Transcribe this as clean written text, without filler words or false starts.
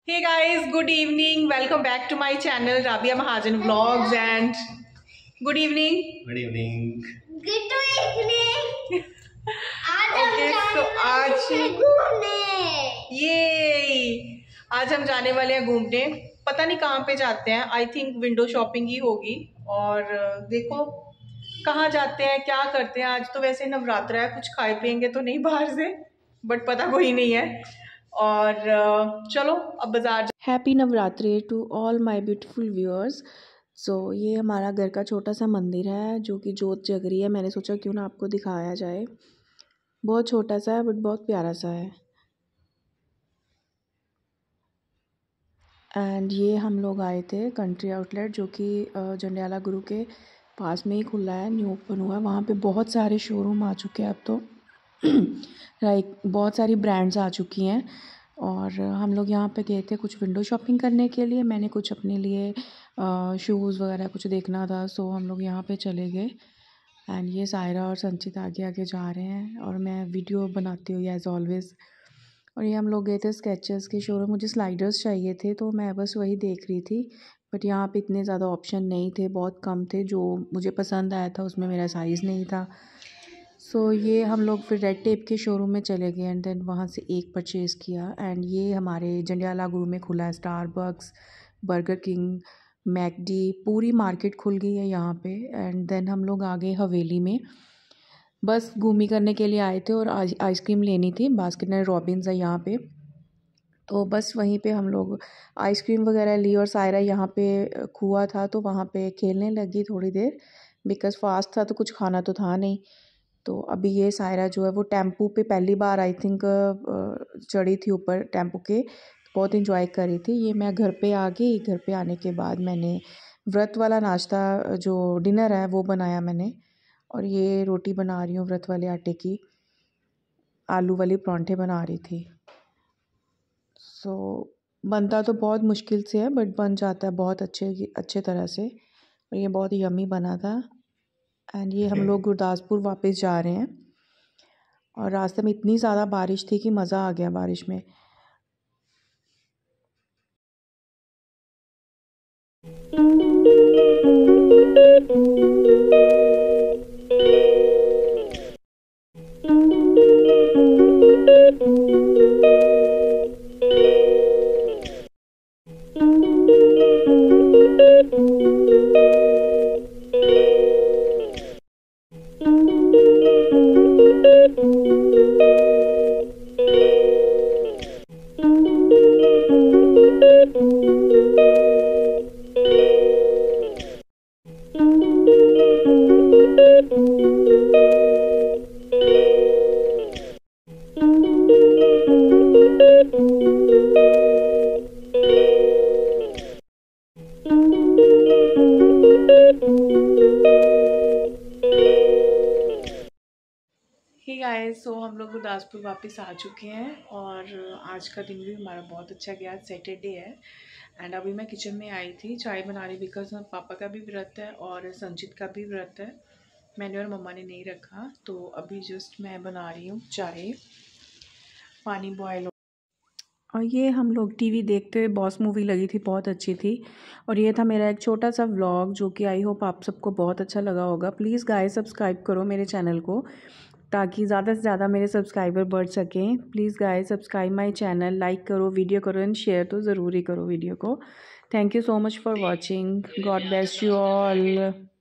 Hey guys, good evening. Welcome back to my channel Rabia Mahajan Vlogs and good evening. Good evening. Good evening. Okay, so आज हम जाने वाले हैं घूमने। पता नहीं कहाँ पे जाते हैं। आई थिंक विंडो शॉपिंग ही होगी। और देखो कहाँ जाते हैं, क्या करते हैं। आज तो वैसे नवरात्रा है, कुछ खाए पियेंगे तो नहीं बाहर से, बट पता कोई नहीं है। और चलो अब बाजार। Happy Navratri to all my beautiful viewers. So ये हमारा घर का छोटा सा मंदिर है जो कि जोत जग रही है। मैंने सोचा क्यों ना आपको दिखाया जाए। बहुत छोटा सा है बट बहुत प्यारा सा है। एंड ये हम लोग आए थे कंट्री आउटलेट जो कि जंडियाला गुरु के पास में ही खुला है, न्यू ओपन हुआ है। वहाँ पे बहुत सारे शोरूम आ चुके हैं अब तो लाइक बहुत सारी ब्रांड्स आ चुकी हैं। और हम लोग यहाँ पे गए थे कुछ विंडो शॉपिंग करने के लिए। मैंने कुछ अपने लिए शूज़ वगैरह कुछ देखना था, सो हम लोग यहाँ पे चले गए। एंड ये सायरा और संचित आगे आगे जा रहे हैं और मैं वीडियो बनाती हूँ एज़ ऑलवेज़। और ये हम लोग गए थे स्केचेस के शोरूम। मुझे स्लाइडर्स चाहिए थे तो मैं बस वही देख रही थी, बट यहाँ पे इतने ज़्यादा ऑप्शन नहीं थे, बहुत कम थे। जो मुझे पसंद आया था उसमें मेरा साइज़ नहीं था। सो ये हम लोग फिर रेड टेप के शोरूम में चले गए एंड देन वहाँ से एक परचेज़ किया। एंड ये हमारे जंडियाला गुरु में खुला है स्टारबक्स, बर्गर किंग, मैकडी, पूरी मार्केट खुल गई है यहाँ पे। एंड देन हम लोग आ गए हवेली में। बस घूमी करने के लिए आए थे और आज आइसक्रीम लेनी थी। बास्किन एंड रॉबिन्स है यहाँ पे, तो बस वहीं पे हम लोग आइसक्रीम वगैरह ली। और सायरा यहाँ पे कुआँ था तो वहाँ पे खेलने लगी थोड़ी देर, बिकॉज़ फास्ट था तो कुछ खाना तो था नहीं। तो अभी ये सायरा जो है वो टेम्पू पे पहली बार आई थिंक चढ़ी थी ऊपर टेम्पू के, बहुत इंजॉय कर रही थी। ये मैं घर पे आ गई। घर पे आने के बाद मैंने व्रत वाला नाश्ता जो डिनर है वो बनाया मैंने। और ये रोटी बना रही हूँ व्रत वाले आटे की, आलू वाली परांठे बना रही थी। सो बनता तो बहुत मुश्किल से है बट बन जाता है बहुत अच्छे तरह से। और ये बहुत यम्मी बना था। एंड ये हम लोग गुरदासपुर वापस जा रहे हैं और रास्ते में इतनी ज़्यादा बारिश थी कि मज़ा आ गया बारिश में। हे गाइस, सो हम लोग गुरदासपुर वापस आ चुके हैं और आज का दिन भी हमारा बहुत अच्छा गया। सैटरडे है एंड अभी मैं किचन में आई थी चाय बना रही, बिकॉज पापा का भी व्रत है और संचित का भी व्रत है। मैंने और मम्मा ने नहीं रखा, तो अभी जस्ट मैं बना रही हूँ चाय। पानी बॉयल हो। और ये हम लोग टीवी देखते हुए बॉस मूवी लगी थी, बहुत अच्छी थी। और ये था मेरा एक छोटा सा व्लॉग जो कि आई होप आप सबको बहुत अच्छा लगा होगा। प्लीज़ गाइस सब्सक्राइब करो मेरे चैनल को ताकि ज़्यादा से ज़्यादा मेरे सब्सक्राइबर बढ़ सकें। Please guys subscribe my channel, like करो, वीडियो करो एंड शेयर तो ज़रूर ही करो वीडियो को। Thank you so much for watching. God bless you all.